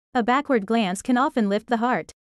A backward glance can often lift the heart.